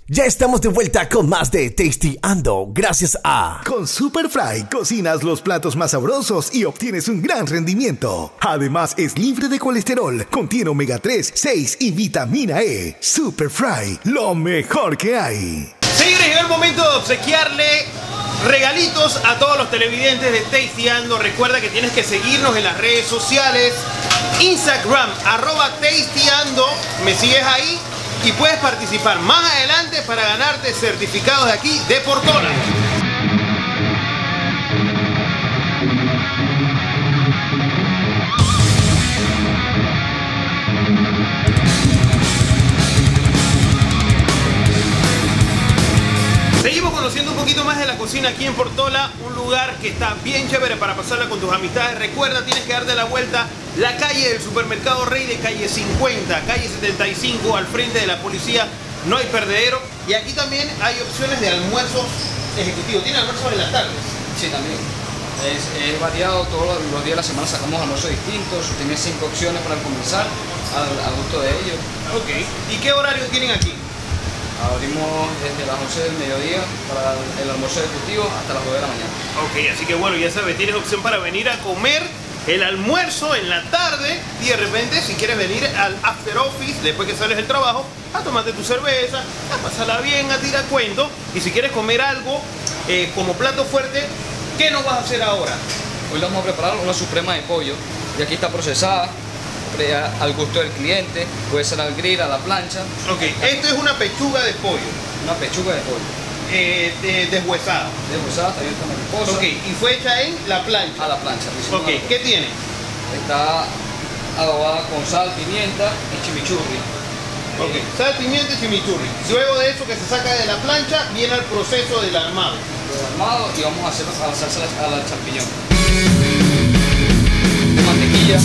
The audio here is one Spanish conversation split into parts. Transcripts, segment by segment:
Ya estamos de vuelta con más de Tasteando, gracias a... Con Superfry cocinas los platos más sabrosos y obtienes un gran rendimiento. Además es libre de colesterol, contiene omega 3, 6 y vitamina E. Superfry, lo mejor que hay. Señores, llegó el momento de obsequiarle regalitos a todos los televidentes de Tasteando. Recuerda que tienes que seguirnos en las redes sociales, Instagram, @Tasteando, me sigues ahí y puedes participar más adelante para ganarte certificados de aquí de Portola. Seguimos conociendo un poquito más de la cocina aquí en Portola, un lugar que está bien chévere para pasarla con tus amistades. Recuerda, tienes que darte la vuelta la calle del Supermercado Rey de calle 50, calle 75, al frente de la policía, no hay perdedero. Y aquí también hay opciones de almuerzos ejecutivos. ¿Tiene almuerzos en las tardes? Sí, también. Es variado, todos los días de la semana sacamos almuerzos distintos, tienes 5 opciones para comenzar, al gusto de ellos. Ok. ¿Y qué horario tienen aquí? Abrimos desde las 11 del mediodía para el almuerzo ejecutivo hasta las 2 de la mañana. Ok, así que bueno, ya sabes, tienes opción para venir a comer el almuerzo en la tarde y de repente si quieres venir al after office después que sales del trabajo a tomarte tu cerveza, a pasarla bien, a tirar cuento. Y si quieres comer algo como plato fuerte, ¿qué nos vas a hacer ahora? Hoy vamos a preparar una suprema de pollo y aquí está procesada al gusto del cliente, puede ser al grill, a la plancha. Ok, esto es una pechuga de pollo. Una pechuga de pollo. Deshuesada. Deshuesada, está abierta mariposa. Ok, y fue hecha en la plancha. A la plancha. Ok, ¿qué tiene? Está adobada con sal, pimienta y chimichurri. Ok, sal, pimienta y chimichurri. Luego de eso que se saca de la plancha, viene el proceso del armado. Del armado y vamos a hacer a la salsa a la champiñón. De mantequilla.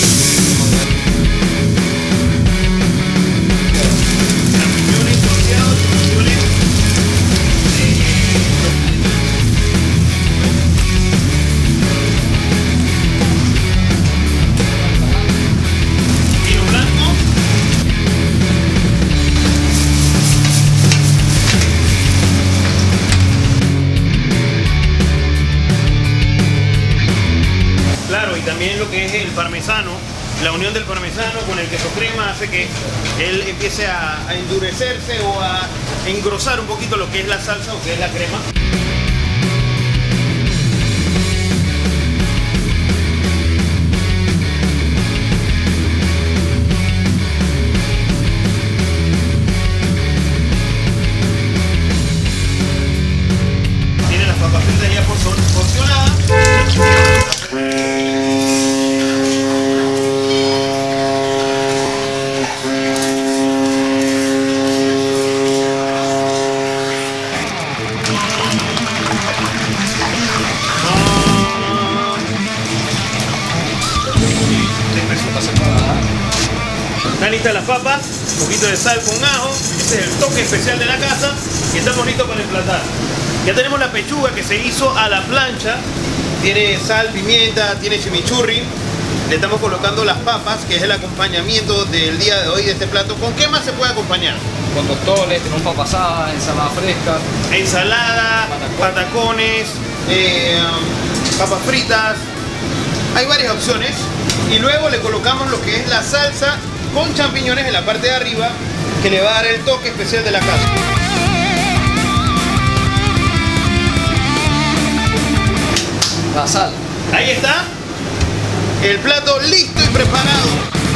También lo que es el parmesano, la unión del parmesano con el queso crema hace que él empiece a endurecerse o a engrosar un poquito lo que es la salsa o que es la crema. Tiene las papas fritas ya porcionadas. Están listas las papas, un poquito de sal con ajo, este es el toque especial de la casa y estamos listos para emplatar. Ya tenemos la pechuga que se hizo a la plancha, tiene sal, pimienta, tiene chimichurri. Le estamos colocando las papas, que es el acompañamiento del día de hoy de este plato. ¿Con qué más se puede acompañar? Con tostones, tenemos papas asadas, ensalada fresca. Ensalada, patacones, papas fritas. Hay varias opciones. Y luego le colocamos lo que es la salsa con champiñones en la parte de arriba, que le va a dar el toque especial de la casa. La sal. Ahí está. El plato listo y preparado.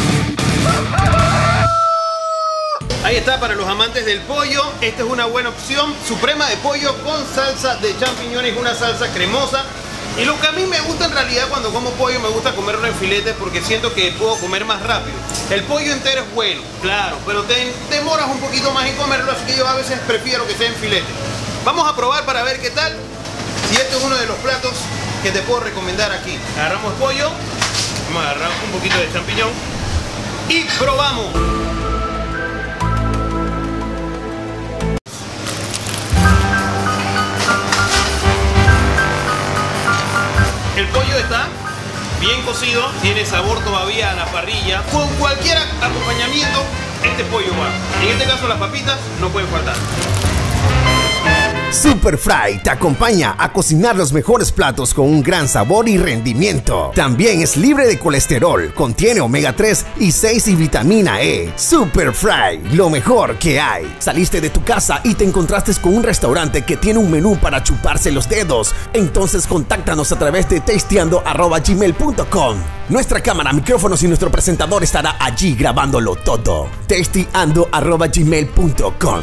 Ahí está para los amantes del pollo. Esta es una buena opción. Suprema de pollo con salsa de champiñones, una salsa cremosa. Y lo que a mí me gusta en realidad cuando como pollo, me gusta comerlo en filetes porque siento que puedo comer más rápido. El pollo entero es bueno, claro, pero te demoras un poquito más en comerlo, así que yo a veces prefiero que sea en filete. Vamos a probar para ver qué tal. Si este es uno de los platos que te puedo recomendar aquí. Agarramos pollo, vamos a agarrar un poquito de champiñón y probamos. El pollo está bien cocido, tiene sabor todavía a la parrilla. Con cualquier acompañamiento, este pollo va. En este caso las papitas no pueden faltar. Super Fry te acompaña a cocinar los mejores platos con un gran sabor y rendimiento. También es libre de colesterol, contiene omega 3 y 6 y vitamina E. Super Fry, lo mejor que hay. Saliste de tu casa y te encontraste con un restaurante que tiene un menú para chuparse los dedos. Entonces contáctanos a través de tastyando@gmail.com. Nuestra cámara, micrófonos y nuestro presentador estará allí grabándolo todo. tastyando@gmail.com.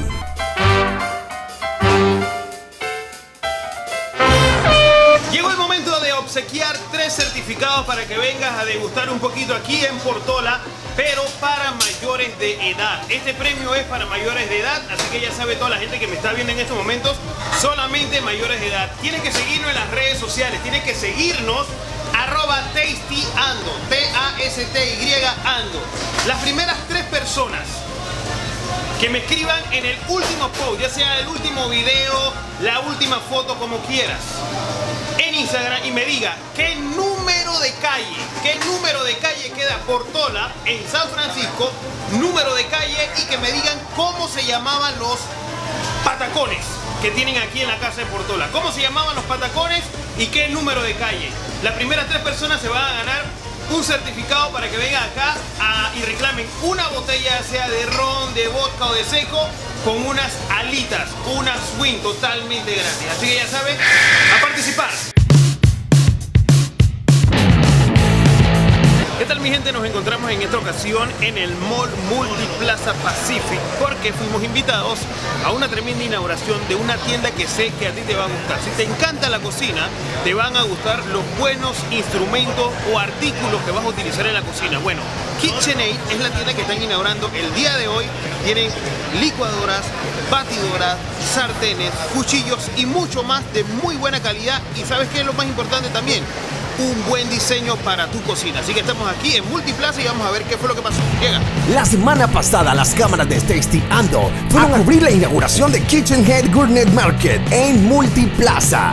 Llegó el momento de obsequiar 3 certificados para que vengas a degustar un poquito aquí en Portola, pero para mayores de edad. Este premio es para mayores de edad, así que ya sabe toda la gente que me está viendo en estos momentos, solamente mayores de edad. Tienen que seguirnos en las redes sociales, tienen que seguirnos @tastyando, TASTY ando. Las primeras 3 personas que me escriban en el último post, ya sea el último video, la última foto, como quieras, en Instagram, y me diga qué número de calle queda Portola en San Francisco, número de calle, y que me digan cómo se llamaban los patacones que tienen aquí en la casa de Portola. ¿Cómo se llamaban los patacones y qué número de calle? Las primeras 3 personas se van a ganar un certificado para que vengan acá y reclamen una botella, sea de ron, de vodka o de seco, con unas alitas, una swing totalmente gratis. Así que ya saben, a participar. ¿Qué tal, mi gente? Nos encontramos en esta ocasión en el Mall Multiplaza Pacific porque fuimos invitados a una tremenda inauguración de una tienda que sé que a ti te va a gustar. Si te encanta la cocina, te van a gustar los buenos instrumentos o artículos que vas a utilizar en la cocina. Bueno, KitchenAid es la tienda que están inaugurando el día de hoy. Tienen licuadoras, batidoras, sartenes, cuchillos y mucho más de muy buena calidad. Y ¿sabes qué es lo más importante también? Un buen diseño para tu cocina. Así que estamos aquí en Multiplaza y vamos a ver qué fue lo que pasó. Llega. La semana pasada las cámaras de Tastyando fueron a cubrir la inauguración de KitchenAid Gourmet Market en Multiplaza.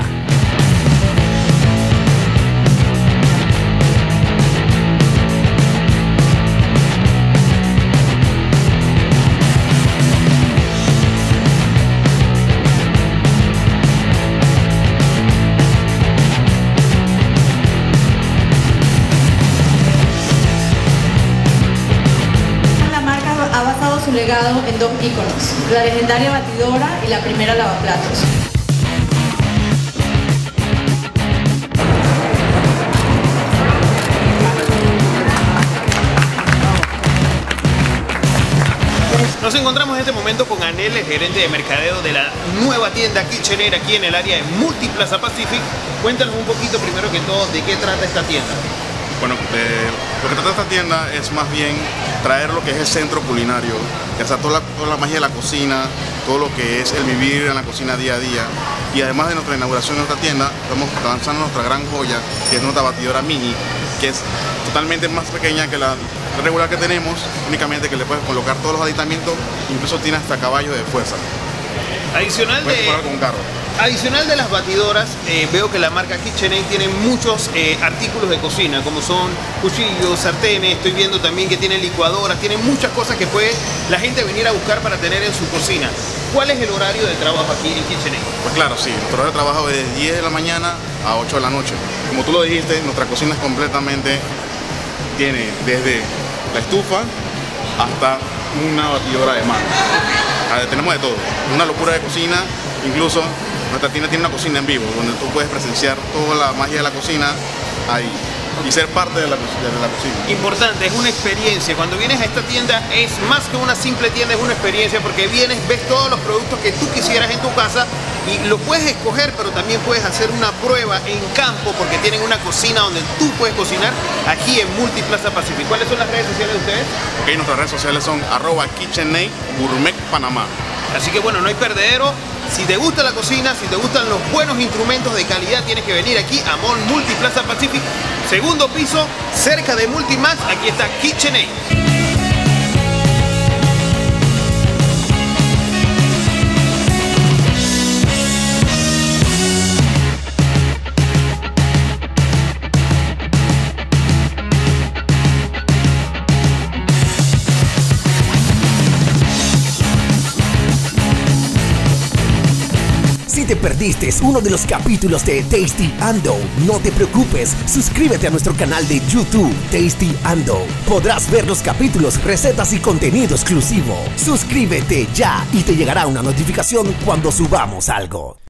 Su legado en 2 íconos, la legendaria batidora y la primera lavaplatos. Nos encontramos en este momento con Anel, el gerente de mercadeo de la nueva tienda KitchenAid aquí en el área de Multiplaza Pacific. Cuéntanos un poquito, primero que todo, de qué trata esta tienda. Bueno, lo que trata esta tienda es más bien traer lo que es el centro culinario, o sea, toda la magia de la cocina, todo lo que es el vivir en la cocina día a día. Y además de nuestra inauguración de nuestra tienda, estamos lanzando nuestra gran joya, que es nuestra batidora mini, que es totalmente más pequeña que la regular que tenemos, únicamente que le puedes colocar todos los aditamentos, incluso tiene hasta caballo de fuerza. Adicional de las batidoras, veo que la marca KitchenAid tiene muchos artículos de cocina, como son cuchillos, sartenes. Estoy viendo también que tiene licuadoras, tiene muchas cosas que puede la gente venir a buscar para tener en su cocina. ¿Cuál es el horario de trabajo aquí en KitchenAid? Pues claro, sí, nuestro horario de trabajo es de 10 de la mañana a 8 de la noche. Como tú lo dijiste, nuestra cocina es completamente, tiene desde la estufa hasta una batidora de mano. Tenemos de todo, una locura de cocina. Incluso nuestra tienda tiene una cocina en vivo, donde tú puedes presenciar toda la magia de la cocina ahí y ser parte de la cocina. Importante, es una experiencia. Cuando vienes a esta tienda es más que una simple tienda, es una experiencia, porque vienes, ves todos los productos que tú quisieras en tu casa y lo puedes escoger, pero también puedes hacer una prueba en campo, porque tienen una cocina donde tú puedes cocinar aquí en Multiplaza Pacific. ¿Cuáles son las redes sociales de ustedes? Ok, nuestras redes sociales son @KitchenAid Gourmet Panamá. Así que bueno, no hay perdedero. Si te gusta la cocina, si te gustan los buenos instrumentos de calidad, tienes que venir aquí a Mall Multiplaza Pacific, segundo piso, cerca de Multimax. Aquí está KitchenAid. Si te perdiste uno de los capítulos de Tasty Ando, no te preocupes, suscríbete a nuestro canal de YouTube Tasty Ando. Podrás ver los capítulos, recetas y contenido exclusivo. Suscríbete ya y te llegará una notificación cuando subamos algo.